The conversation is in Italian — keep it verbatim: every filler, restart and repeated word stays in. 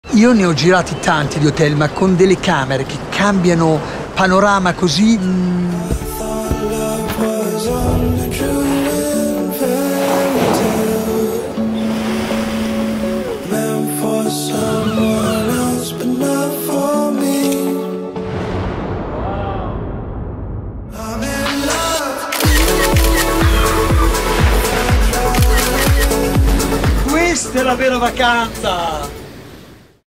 Io ne ho girati tanti di hotel, ma con delle camere che cambiano panorama così. Mm. Questa è la vera vacanza!